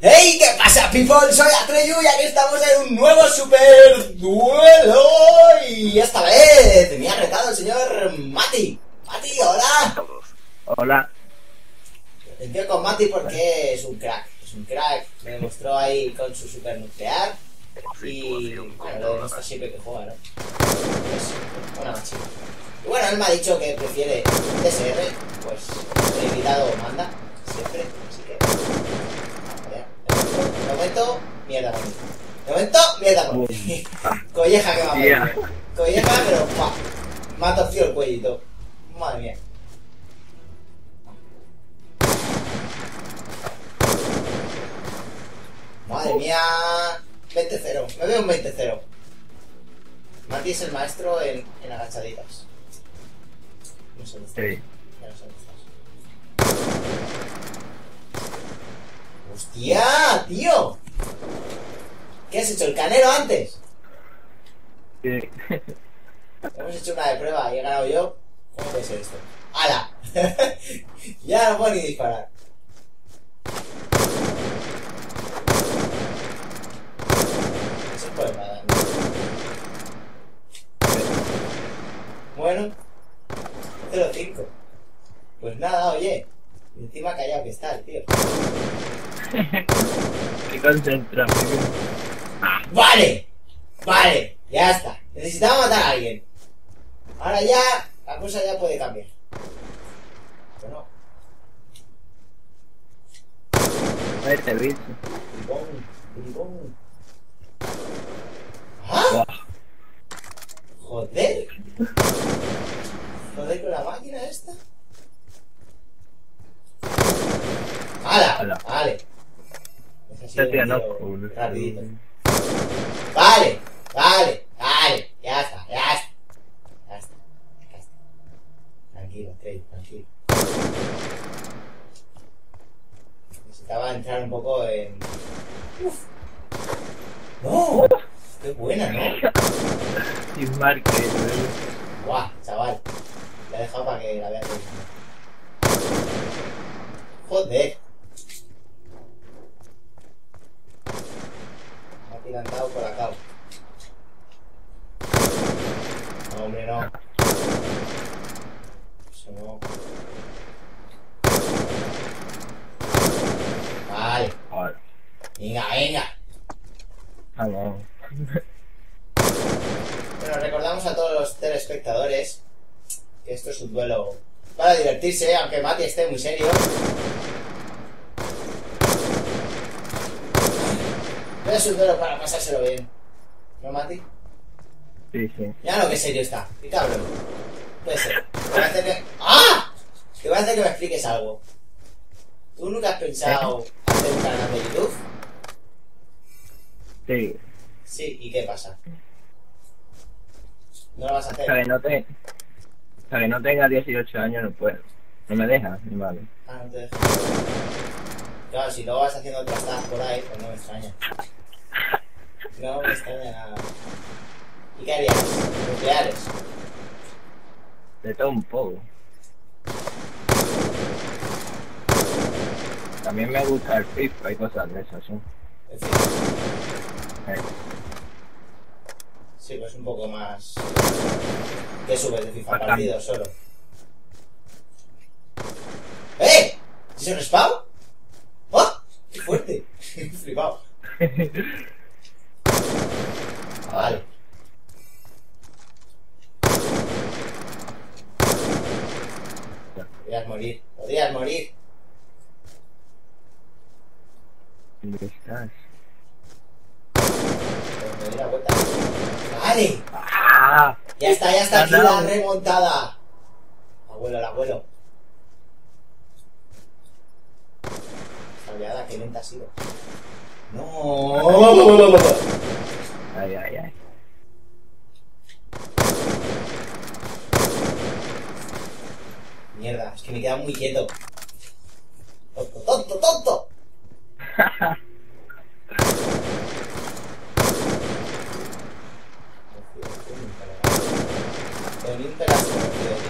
¡Hey! ¿Qué pasa, people? Soy Atreyu y aquí estamos en un nuevo super duelo. Y esta vez me ha retado el señor Mati. Mati, hola. Hola. Atención con Mati porque es un crack. Es un crack. Me demostró ahí con su super nuclear. Y bueno, lo demuestra siempre que juega, ¿no? Es una machina. Y bueno, él me ha dicho que prefiere DSR. Pues el invitado manda siempre. Así que... De momento, mierda conmigo. De momento, mierda conmigo. Colleja que me ha pedido. Colleja, pero ¡pah! Me ha torcido el cuellito. Madre mía. Madre mía. 20-0. Me veo un 20-0. Mati es el maestro en agachaditas. No sé dónde estás. Sí. Ya no sé dónde estás. ¡Hostia, tío! ¿Qué has hecho? ¿El canelo antes? Sí. Hemos hecho una de prueba y he ganado yo. ¿Cómo puede ser esto? ¡Hala! Ya no puedo ni disparar. No se puede nada. Bueno, 0-5. Pues nada, oye. Y encima callado que está el tío. Qué concentración. ¡Vale! Vale, ya está. Necesitaba matar a alguien. Ahora ya, la cosa ya puede cambiar. Bueno, A ver, te he visto. bribón, bribón. ¡Ah! Buah. Joder. Joder con la máquina esta. ¡Hala! Hala. Vale. Ese ha sido Este un no. tiro rapidito. Vale, vale, vale. Ya está, ya está. Ya está, ya está. Tranquilo, Trey, tranquilo. Necesitaba entrar un poco en... ¡Uf! ¡No! ¡Qué buena, ¿no? Sin marque. ¡Guau, chaval! La he dejado para que la veas. ¡Joder! Me ha tirantado por acá. No, hombre, no. Eso no. Vale. Ahora. Venga, venga. Vamos. Bueno, recordamos a todos los telespectadores que esto es un duelo para divertirse, aunque Mati esté muy serio. No es un duelo para pasárselo bien. ¿No, Mati? Sí, sí. Ya no, que serio está. Qué cabrón. Puede ser. Te voy a hacer que... ¡Ah! Te voy a hacer que me expliques algo. ¿Tú nunca has pensado hacer un canal de YouTube? Sí. Sí, ¿y qué pasa? ¿No lo vas a Hasta hacer? que no tenga 18 años no puedo. No me deja, mi madre. Ah, no te dejo. Claro, si luego vas haciendo trastadas por ahí, pues no me extraña. No me extraña nada. ¿Y qué harías? ¿Nucleares? De todo un poco. También me gusta el FIFA y cosas de esas, ¿sí? En fin, sí, pues un poco más... ¿Qué subes de FIFA Bastante. partido solo? ¡Eh! ¿Es un respawn? ¡Oh! ¡Qué fuerte! He flipado. Vale. Podrías morir. Podrías morir. ¿Dónde estás? Pero me di la vuelta. ¡Vale! ¡Ah! Ya está aquí Ganado. la remontada. Abuelo, el abuelo. Esta oleada, qué lenta ha sido. No. Ay, ay, ay. Mierda, es que me queda muy quieto. Tonto, tonto, tonto. Pero ni un pedazo me confío de ti.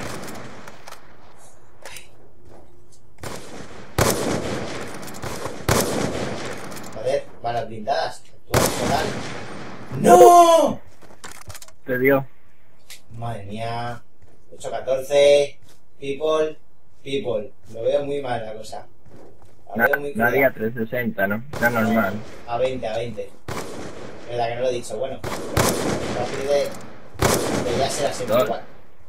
balas blindadas. Total. ¡No! Te dio. Madre mía. 8-14. People. Lo veo muy mal la cosa. La veo muy No haría cruda. 360, ¿no? Era normal. A 20. Verdad que no lo he dicho. Bueno. A partir de ya será siempre igual.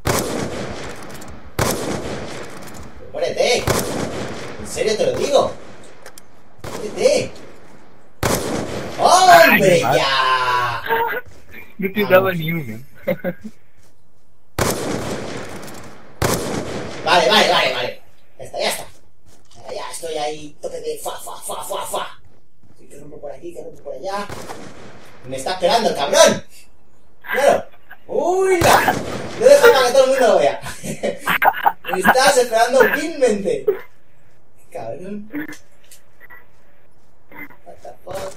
¡Muérete! En serio te lo digo. ¡Muérete! ¡Hombre, Ay, ya! No te daba ni uno. Vale. Ya está. Ya estoy ahí, toque de fa. Que rompo por aquí, que rompo por allá. Me está esperando el cabrón. Claro. ¡Uy, la! Lo dejo para que todo el mundo lo vea. Me estás esperando vilmente. Cabrón. What the fuck.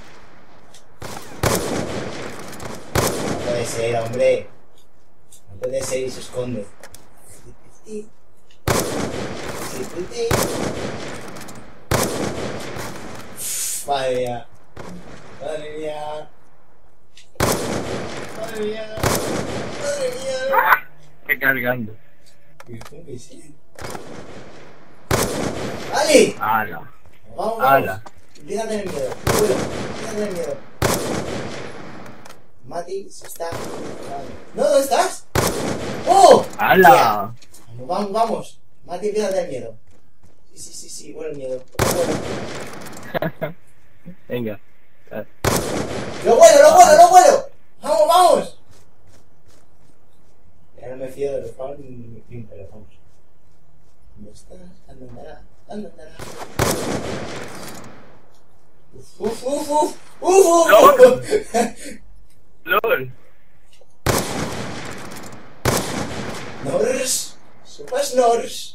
No puede ser, hombre. No puede ser y se esconde. Madre mía. Estoy cargando. ¿Cómo que sí? ¡Vale! ¡Hala! Vamos. ¡Hala! Empieza a tener miedo. Empieza a tener miedo. Mati se está... ¿No? ¿Dónde estás? ¡Oh! ¡Hala! Vamos. Mati empieza a tener miedo. Sí, bueno el miedo. Venga. ¡Lo vuelo! ¡Vamos! Ya no me fío de los pavos ni un pelo, vamos. ¿Dónde estás? ¿Dónde andará? ¡Uf! ¡Lol! Nors, sopas Nors.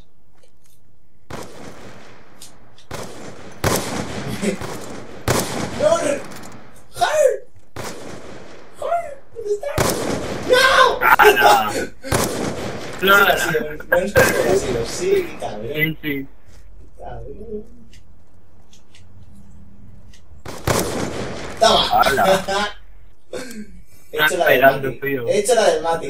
Nor, ¿dónde estás? ¡No! ¡Hala! No es que sí, cabrón. Sí. Cabrón. Toma. ¡Hala! He hecho la del esperando, Mati. tío. He hecho la del Mati.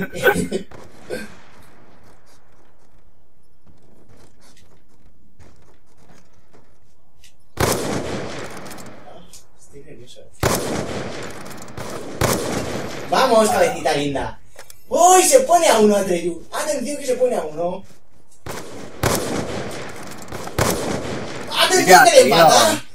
Estoy nervioso. Vamos, cabecita linda. ¡Uy! Se pone a uno Atreyu. Atención que se pone a uno. ¡Atención que le empata!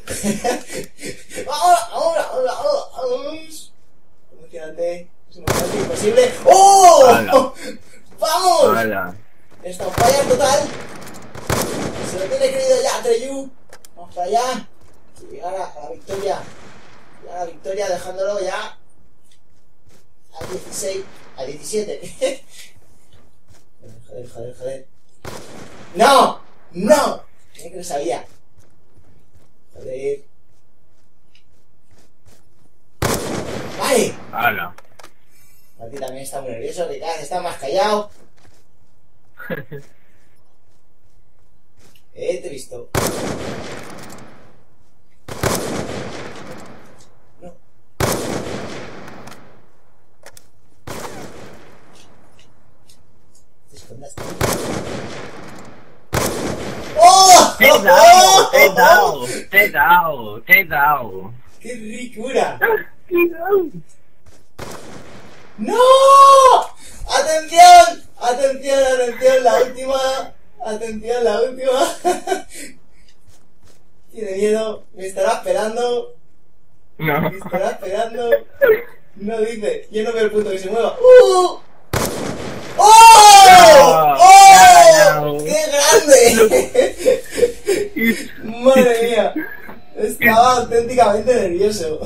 ¡Vamos! Emocionante. Es emocionante imposible. ¡Oh! ¡Hala! ¡Vamos! ¡Hala! Está un fallar total. Se lo tiene creído ya Atreyu. Vamos para allá. Llegar a la victoria. Llegar a la victoria dejándolo ya a 16. A 17. Joder. ¡No! Tenía que lo sabía. Joder. Vale. ¡Hala! Mati también está muy nervioso. Que cada vez está más callado. Te he visto. No. Te escondas. ¡Oh! ¡Te he dado! ¡Qué ricura! ¡Te he dado! ¡No! ¡Atención! La última. Atención, la última. Tiene miedo. Me estará esperando. No. No dice. Yo no veo el punto que se mueva. ¡Oh! No. ¡Qué grande! Madre mía. Estaba auténticamente nervioso.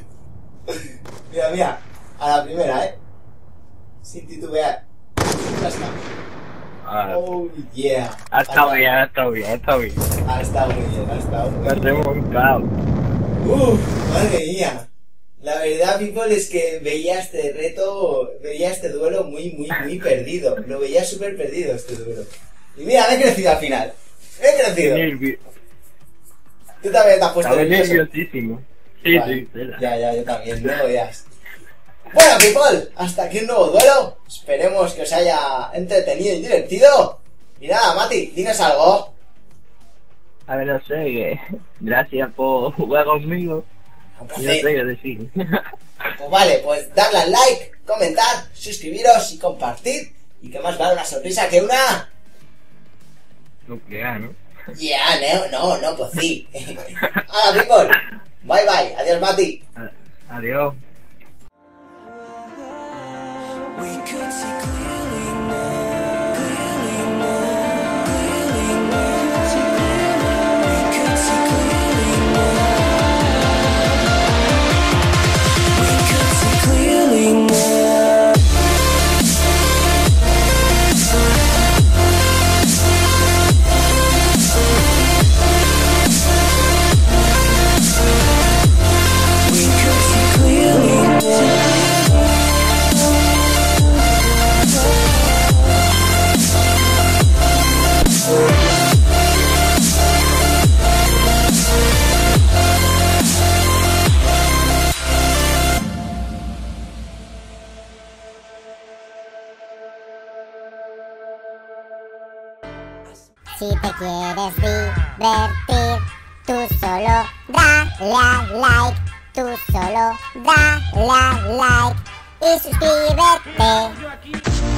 Mira. A la primera, sin titubear. Ya está. Oh, yeah. Ha estado bien. Ha estado muy bien. Me has remontado. Madre mía. La verdad, people, es que veía este reto, veía este duelo muy perdido. Lo veía súper perdido este duelo. Y mira, me he crecido al final. Tú también te has puesto Estaba nervioso. nerviosísimo. Sí, Vale. sí, tela. Ya, yo también, no lo veas. Bueno, people, hasta aquí un nuevo duelo. Esperemos que os haya entretenido y divertido. Y nada, Mati, dinos algo. A ver, no sé, que gracias por jugar conmigo. Un Y no placer. sé qué decir. Pues vale, pues darle al like, comentar, suscribiros y compartir. Y que más vale una sorpresa que una... Nuclear, ¿no? Ya, no, pues sí. Hola, people. Bye, bye. Adiós, Mati. Adiós. We could see clearly now, clearly now, clearly now. We could see clearly now. We could see clearly now. We could see clearly now. Si te quieres divertir, tú solo dale a like, tú solo dale a like y suscríbete.